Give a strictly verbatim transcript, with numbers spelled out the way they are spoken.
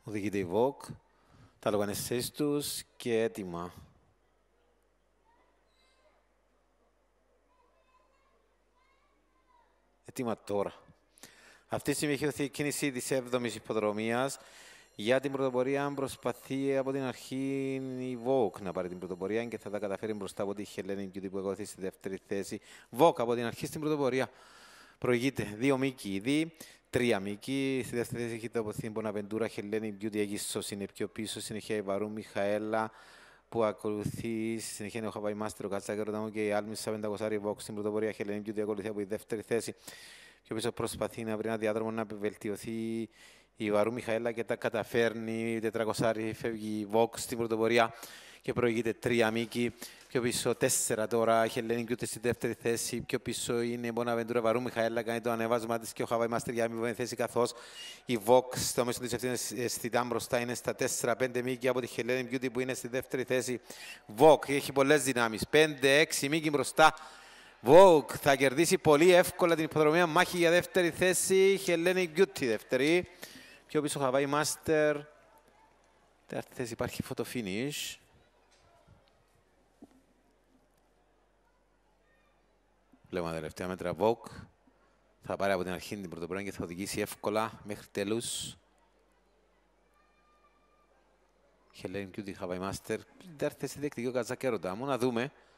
Οδηγείται η Βοκ. Τα λόγω είναι σε θέσεις τους και έτοιμα. Έτοιμα τώρα. Αυτή τη στιγμή έχει δοθεί η κίνηση της έβδομης υποδρομίας. Για την πρωτοπορία προσπαθεί από την αρχή η Βοκ να πάρει την πρωτοπορία και θα τα καταφέρει μπροστά από τη Χελένη Beauty που εγωθεί στη δεύτερη θέση. Βοκ από την αρχή στην πρωτοπορία. Προηγείται δύο μήκη ήδη, τρία μήκη. Στη δεύτερη θέση έχει τοποθετηθεί η Μποναβεντούρα, Χελένη Beauty, Αίγισσος είναι πιο πίσω. Συνεχεία η Βαρού Μιχαέλα που ακολουθεί. Στη συνεχεία είναι ο Χαβάη Μάστερ, ο Κατσάκερ μου και η Άλμισσα πεντακόσια Βοκ στην πρωτοπορία. Χελένη Beauty ακολουθεί από τη δεύτερη θέση. Πιο πίσω προσπαθεί να βρει ένα διάδρομο να βελτιωθεί η Βαρού Μιχαέλα και τα καταφέρνει. τετρακόσια φεύγει η Βοκ στην πρωτοπορία και προηγείται τρία μήκη. Πιο πίσω τέσσερα τώρα, η Χελένη Beauty στη δεύτερη θέση. Πιο πίσω είναι η Μποναβεντούρα, Βαρού Μιχαέλα κάνει το ανέβασμα της και ο Χαβάη Μάστερ για μη θέση, καθώς η Βοκ στο μέσο της ευθύνης αισθητά μπροστά είναι στα τέσσερα πέντε μήκη από τη Χελένη Beauty που είναι στη δεύτερη θέση. Βοκ έχει πολλές δυνάμεις, πέντε έξι μήκη μπροστά. Βοκ θα κερδίσει πολύ εύκολα την υποδρομία μάχη για δεύτερη θέση. Χελένη Beauty δεύτερη. Πιο πίσω Χαβάη Μάστερ. Δεύτερη θέση υπάρχει photo finish. Βλέπουμε τα τελευταία μέτρα Βοκ. Θα πάρει από την αρχή την πρωτοπορία και θα οδηγήσει εύκολα μέχρι τέλους. Χελένη Beauty, Χαβάη Μάστερ. Δεύτερη θέση διεκδικεί ο Κατσάκερ μου. Να δούμε.